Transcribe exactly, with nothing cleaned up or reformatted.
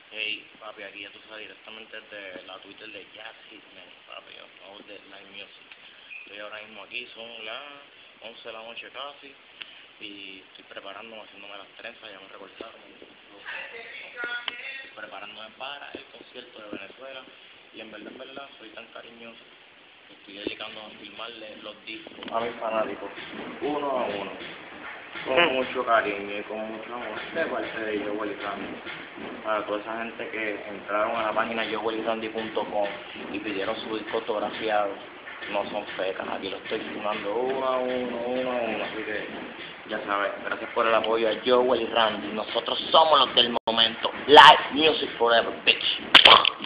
Hey, papi, aquí ya tú sabes directamente desde la Twitter de Jazz Hitman, papi, o de Live Music. Estoy ahora mismo aquí, son las once de la noche casi, y estoy preparándome, haciéndome las trenzas, ya me recortaron. Estoy preparándome para el concierto de Venezuela, y en verdad, en verdad, soy tan cariñoso que estoy dedicando a filmarle los discos a mis fanáticos, uno a uno, con mucho cariño y con mucho amor de parte de Jowell y Randy. Para toda esa gente que entraron a la página jowell y randy punto com y pidieron su disco autografiado, no son fecas, aquí lo estoy filmando uno a uno, uno a uno, así que ya sabes, gracias por el apoyo a Jowell y Randy, nosotros somos los del momento, Live Music Forever, bitch.